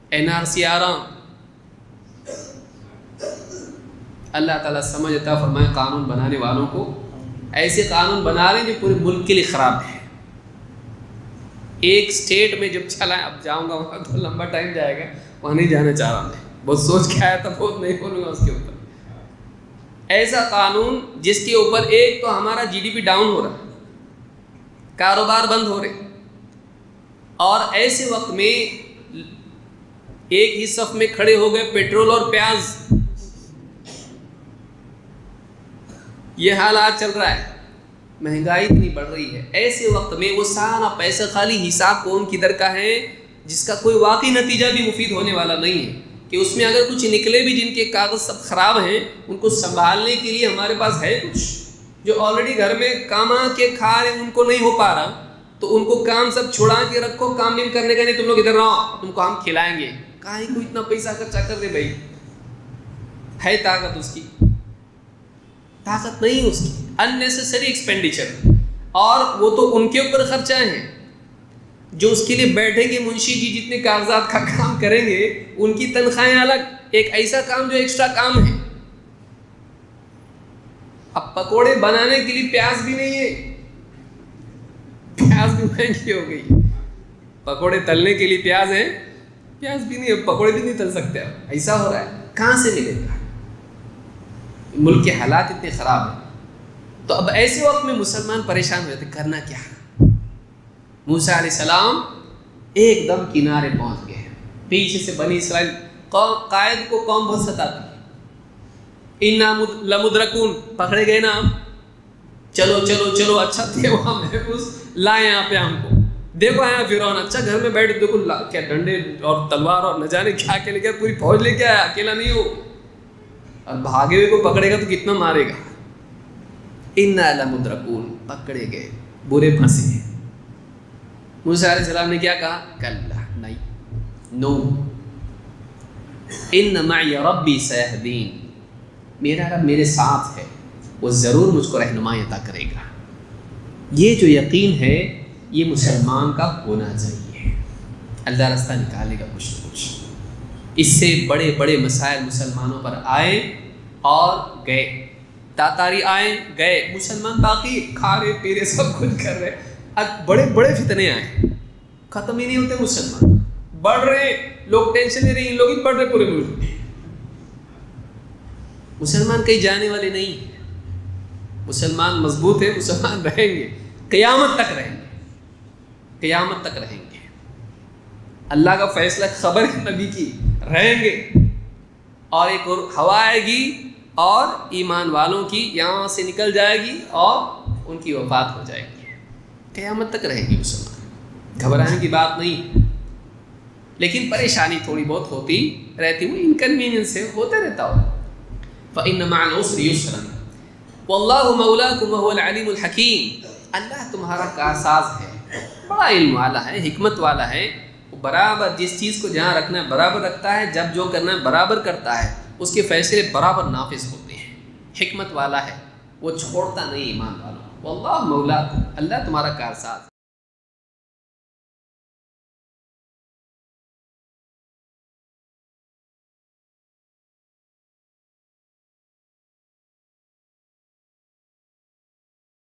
NRC आ रहा, अल्लाह ताला समझ अता फरमाए कानून बनाने वालों को, ऐसे कानून बना रहे हैं जो पूरे मुल्क के लिए ख़राब है। एक स्टेट में जब चला, अब जाऊंगा वहाँ तो लंबा टाइम जाएगा, वहाँ नहीं जाना चाह रहा मैं, बहुत सोच के आया था, बहुत नहीं बोलूँगा उसके ऊपर। ऐसा कानून जिसके ऊपर एक तो हमारा GDP डाउन हो रहा, कारोबार बंद हो रहे, और ऐसे वक्त में एक ही सफ में खड़े हो गए पेट्रोल और प्याज, ये हालात चल रहा है, महंगाई इतनी बढ़ रही है। ऐसे वक्त में वो सारा पैसा खाली हिसाब कौन किधर का है, जिसका कोई वाकई नतीजा भी मुफीद होने वाला नहीं है, कि उसमें अगर कुछ निकले भी जिनके कागज सब खराब हैं, उनको संभालने के लिए हमारे पास है कुछ, जो ऑलरेडी घर में कमा के खा रहे उनको नहीं हो पा रहा, तो उनको काम सब छुड़ा के रखो, काम नहीं करने का, नहीं तुम लोग इधर रहो, तुमको हम खिलाएंगे। काहे को इतना पैसा खर्चा कर दे भाई, है ताकत उसकी? ताकत नहीं उसकी, अननेसेसरी एक्सपेंडिचर। और वो तो उनके ऊपर खर्चा है जो उसके लिए बैठेंगे, मुंशी जी जितने कागजात का काम करेंगे उनकी तनख्वाहें अलग, एक ऐसा काम जो एक्स्ट्रा काम है। अब पकोड़े बनाने के लिए प्याज भी नहीं है, प्याज भी महंगी हो गई, पकोड़े तलने के लिए प्याज है, प्याज भी नहीं है, पकोड़े भी नहीं तल सकते। अब ऐसा हो रहा है, कहाँ से मिलेगा? मुल्क के हालात इतने ख़राब हैं। तो अब ऐसे वक्त में मुसलमान परेशान हो जाते, करना क्या? मूसा अलैहिस्सलाम एकदम किनारे पहुंच गए, पीछे से बनी इसराइल कायद को कौम बहुत सताती, इन्ना लमुद्रकून, पकड़े गए ना हम, चलो चलो चलो, अच्छा थे वहाँ महफूज, लाए यहाँ पे हमको, देखो आया फिरौन, अच्छा घर में बैठ, देखो क्या डंडे और तलवार और न जाने क्या के लेके, पूरी फौज लेके आया, अकेला नहीं हो, और भागे हुए को पकड़ेगा तो कितना मारेगा। इन्ना लमुद्रकून, पकड़े गए, बुरे फंसे। मूसा अलैहिस्सलाम ने क्या कहा? कल्ला, नहीं, नो, इन्न मई रब्बी सयहदीन, मेरा रब मेरे साथ है, वो ज़रूर मुझको रहनुमाई अता करेगा। ये जो यकीन है ये मुसलमान का होना चाहिए, अल्लाह रास्ता निकालेगा कुछ न कुछ। इससे बड़े बड़े मसाइल मुसलमानों पर आए और गए, तातारी आए गए, मुसलमान बाकी खा रहे पी रहे सब कुछ कर रहे, अब बड़े बड़े फितने आए, ख़त्म ही नहीं होते, मुसलमान बढ़ रहे, लोग टेंशन ले रहे, इन लोग ही बढ़ रहे पूरे मुल्क में। मुसलमान कहीं जाने वाले नहीं, मुसलमान मजबूत है, मुसलमान रहेंगे, क़यामत तक रहेंगे, क़यामत तक रहेंगे। अल्लाह का फैसला, खबर है नबी की, रहेंगे। और एक और हवा आएगी और ईमान वालों की यहाँ से निकल जाएगी और उनकी वफात हो जाएगी, क़यामत तक रहेंगे मुसलमान, घबराने की बात नहीं। लेकिन परेशानी थोड़ी बहुत होती रहती, वो इनकन्वीनियंस से होते रहता हो। फ़इन्न मअल उसरि युस्रन वल्लाहु मौलाकुम वहुवल अलीमुल हकीम, अल्लाह तुम्हारा कारसाज है, बड़ा इल्म वाला है, हिकमत वाला है, वो बराबर जिस चीज़ को जहाँ रखना है बराबर रखता है, जब जो करना है बराबर करता है, उसके फैसले बराबर नाफिज होते हैं, हिकमत वाला है, वो छोड़ता नहीं ईमान वालों। वल्लाहु मौलाकुम, अल्लाह तुम्हारा कारसाज।